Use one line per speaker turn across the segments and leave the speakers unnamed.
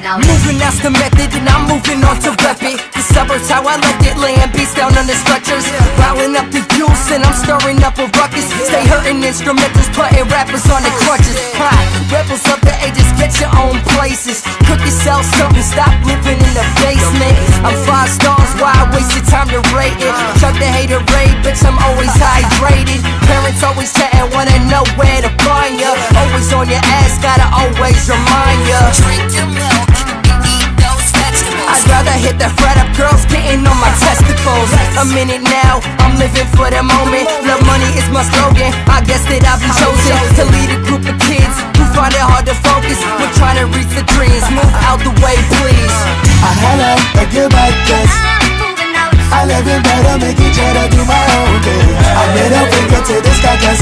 Moving, that's the method, and I'm moving on to rep it. The suburbs how I left it, laying beats down on the stretchers. Riling up the juice and I'm stirring up a ruckus. Stay hurting instrumentals, putting rappers on the crutches. Rebels of the ages, get your own places. Cook yourself something, stop living in the basement. I'm 5 stars, why I waste your time to rate it? Chuck the hater raid, bitch, I'm always hydrated. Parents always chatting, wanna know where to find ya. Always on your ass, gotta always remind ya.
Drink your milk and eat those vegetables.
I'd rather hit the fret up girls getting on my testicles. A minute now, I'm living for the moment. Love money is my slogan, I guess that I've been chosen to lead a group of kids who find it hard to focus. We're trying to reach the dreams, move out the way please.
Hello, a goodbye kiss. I live in better, make each other do my own thing. I made up and get to this guy cause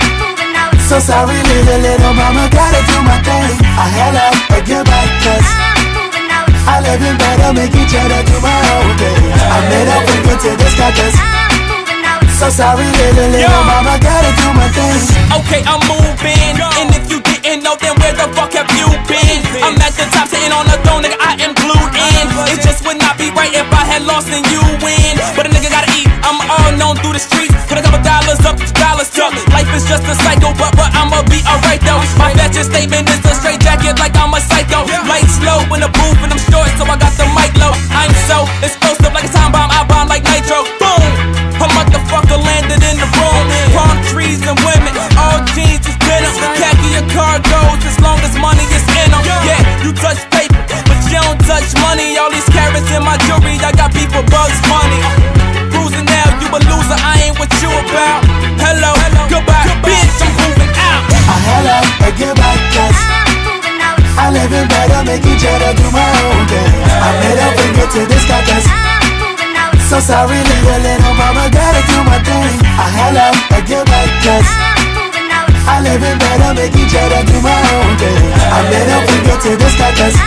so sorry little mama, gotta do my thing. Hello, a goodbye kiss. I live in better, make each other do my own thing. I made up and get to this guy cause so sorry little mama, gotta do my thing.
Okay, I'm moving, and if you didn't know, then where the fuck have you been? I'm at the top, sitting on the throne, nigga, I am glued in. It just would not be right if I had lost and you win. But a nigga gotta eat, I'm all known through the streets. Put a couple dollars up, dollars up. Life is just a cycle, but I'ma be alright though. My fashion statement is a straight jacket like I'm a psycho. Lights low in the booth and I'm short, so I got the mic low. I'm so explosive like a time bomb, I bomb like nitro. Boom! A motherfucker landed in the room. Palm trees and women, all jeans is denim. Khaki your cargoes as long as money is in them. Yeah, you touch paper, but you don't touch money. All these carrots in my jewelry, I got beef for Bugs Bunny. Cruising now, you a loser, I ain't what you about. Hello, goodbye, bitch, I'm moving out.
Hello, a goodbye kiss. I live in better, make each other do my own thing. I made up and get to this guy cause so sorry little mama, gotta do my thing. Hello, a goodbye kiss. I live in better, make each other do my own thing. I made up and get to this guy cause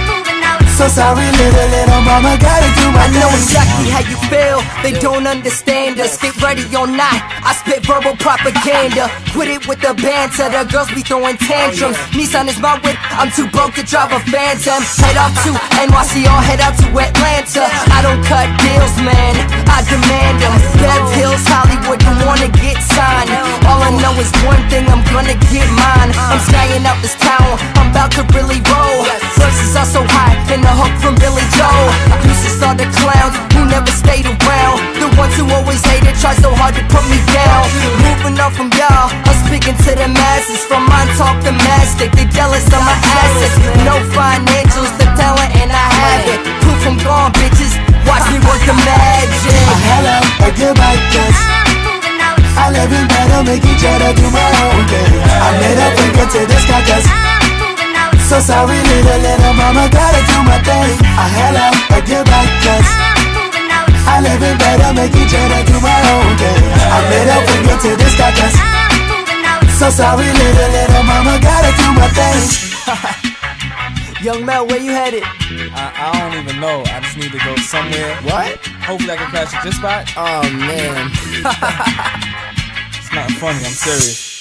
so sorry little mama, gotta do my thing.
I know exactly how you feel, they don't understand us. Get ready or not, I spit verbal propaganda. Quit it with the banter, the girls be throwing tantrums. Nissan is my whip, I'm too broke to drive a Phantom. Head off to NYC or head out to Atlanta. I don't cut deals, man, I demand them. Bev Hills, Hollywood, you wanna get signed. All I know is one thing, I'm gonna get mine. I'm skying up this town, I'm about to really roll. Verses are so high, and the hook from Billy Joel. Used to start the clowns who never stayed around. The ones who always hated, try so hard to put me down. Moving on from y'all, I'm speaking to the masses. From mine talk to mastic, they jealous of my assets. No financials, the talent and I have it. Proof I'm gone, bitches, watch me work the magic.
Hello, a goodbye kiss. I live in better, make each other do my own thing. I made up and get to this guy cause so sorry little mama, gotta do my thing. Hello, a goodbye kiss. I live in better, make each other do my own thing. I made up and get to this guy cause so sorry little mama, gotta do my thing.
Young Mel, where you headed?
I don't even know, I just need to go somewhere.
What?
Hopefully I can crash at this spot.
Oh man.
It's not funny, I'm serious.